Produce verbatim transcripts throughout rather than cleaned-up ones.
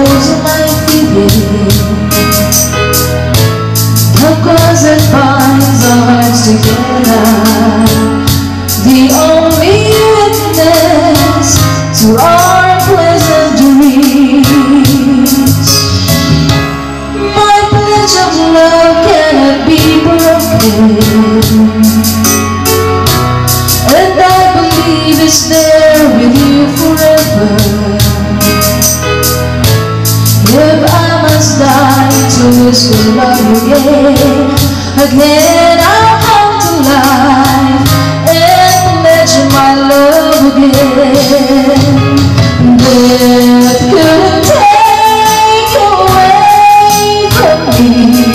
knows my feelings, the cause that binds our hearts together, the only witness to our pleasant dreams. My pledge of love cannot be broken, and I believe it's there with you forever. If I must die to lose to love you again, again I'll come to life and pledge my love again. Death couldn't take away from me,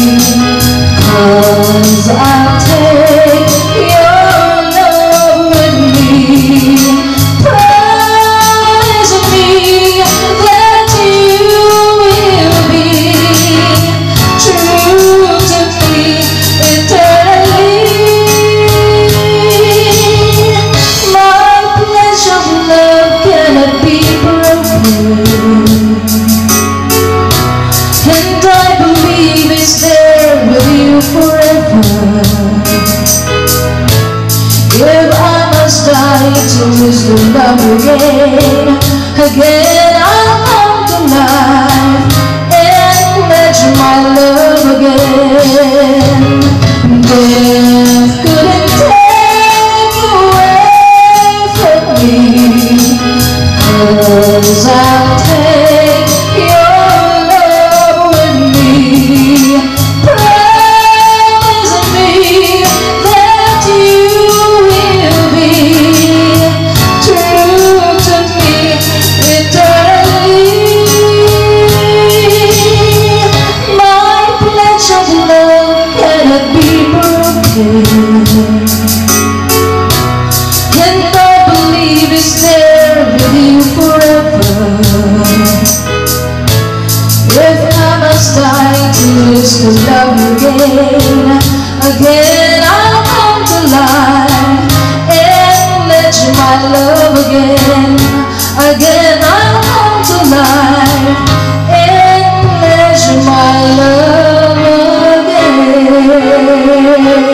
'cause I'll take your love with me. Promise me that you will be true to me eternally. My pledge of love cannot be broken, and I believe it's there with you forever. If I must die to lose to love again, again I'll come to life and pledge my love again. Death couldn't take away from me, 'cause I'll take your love with me. Promise me that you will be true to me eternally. My pledge of love cannot be broken, and I believe it's there with you forever. If I must die to lose to love you again, again I'll come to life and pledge my love again. Again I'll come to life and pledge my love again.